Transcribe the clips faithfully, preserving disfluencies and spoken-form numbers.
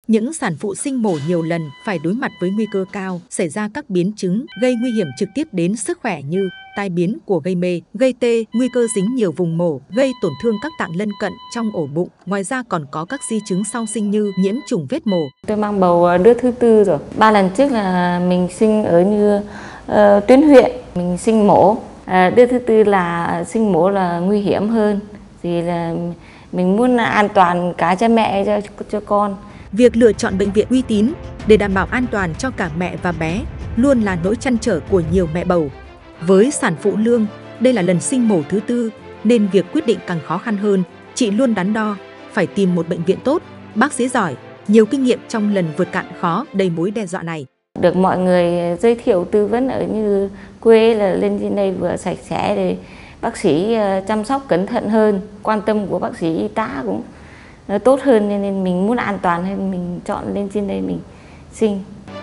Những sản phụ sinh mổ nhiều lần phải đối mặt với nguy cơ cao xảy ra các biến chứng gây nguy hiểm trực tiếp đến sức khỏe như tai biến của gây mê, gây tê, nguy cơ dính nhiều vùng mổ, gây tổn thương các tạng lân cận trong ổ bụng. Ngoài ra còn có các di chứng sau sinh như nhiễm trùng vết mổ. Tôi mang bầu đứa thứ tư rồi. Ba lần trước là mình sinh ở như uh, tuyến huyện, mình sinh mổ. À, đứa thứ tư là sinh mổ là nguy hiểm hơn. Thì là mình muốn an toàn cả cha mẹ cho cho con. Việc lựa chọn bệnh viện uy tín để đảm bảo an toàn cho cả mẹ và bé luôn là nỗi trăn trở của nhiều mẹ bầu. Với sản phụ Lương, đây là lần sinh mổ thứ tư nên việc quyết định càng khó khăn hơn. Chị luôn đắn đo, phải tìm một bệnh viện tốt, bác sĩ giỏi, nhiều kinh nghiệm trong lần vượt cạn khó đầy mối đe dọa này. Được mọi người giới thiệu tư vấn ở như quê là lên trên đây vừa sạch sẽ để bác sĩ chăm sóc cẩn thận hơn, quan tâm của bác sĩ y tá cũng tốt hơn nên mình muốn an toàn hơn mình chọn lên trên đây mình sinh.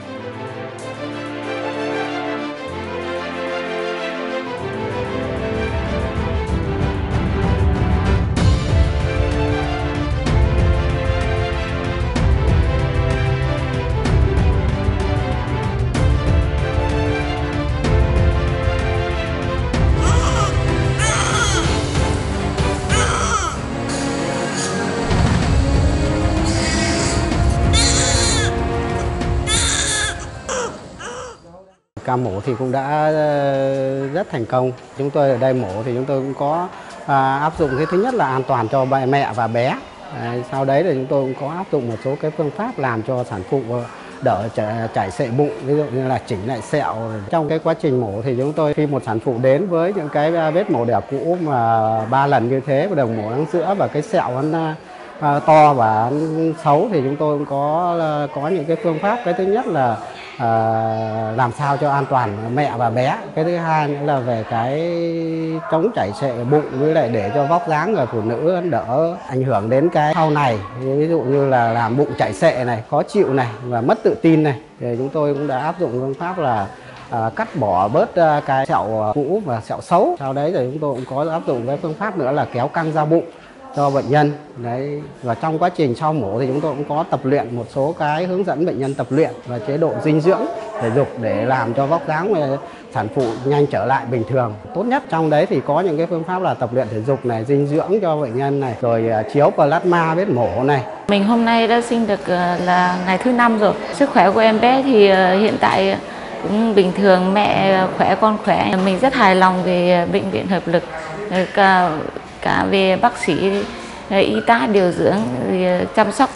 Ca mổ thì cũng đã rất thành công. Chúng tôi ở đây mổ thì chúng tôi cũng có à, áp dụng cái thứ nhất là an toàn cho mẹ và bé. À, sau đấy thì chúng tôi cũng có áp dụng một số cái phương pháp làm cho sản phụ đỡ chảy xệ bụng, ví dụ như là chỉnh lại sẹo. Trong cái quá trình mổ thì chúng tôi khi một sản phụ đến với những cái vết mổ đẻ cũ mà ba lần như thế và đồng mổ năng sữa và cái sẹo nó À, to và xấu thì chúng tôi cũng có có những cái phương pháp. Cái thứ nhất là à, làm sao cho an toàn mẹ và bé. Cái thứ hai nữa là về cái chống chảy xệ bụng với lại để cho vóc dáng người phụ nữ đỡ ảnh hưởng đến cái sau này, ví dụ như là làm bụng chảy xệ này, khó chịu này và mất tự tin này, thì chúng tôi cũng đã áp dụng phương pháp là À, cắt bỏ bớt uh, cái sẹo cũ và sẹo xấu. Sau đấy thì chúng tôi cũng có áp dụng cái phương pháp nữa là kéo căng da bụng cho bệnh nhân. Đấy, và trong quá trình sau mổ thì chúng tôi cũng có tập luyện một số cái hướng dẫn bệnh nhân tập luyện và chế độ dinh dưỡng thể dục để làm cho vóc dáng sản phụ nhanh trở lại bình thường. Tốt nhất trong đấy thì có những cái phương pháp là tập luyện thể dục này, dinh dưỡng cho bệnh nhân này, rồi uh, chiếu plasma vết mổ này. Mình hôm nay đã sinh được uh, là ngày thứ năm rồi. Sức khỏe của em bé thì uh, hiện tại cũng bình thường, mẹ khỏe con khỏe. Mình rất hài lòng về bệnh viện Hợp Lực, cả, cả về bác sĩ, y tá điều dưỡng, chăm sóc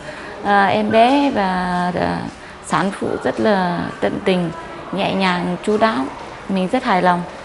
em bé và sản phụ rất là tận tình, nhẹ nhàng, chu đáo. Mình rất hài lòng.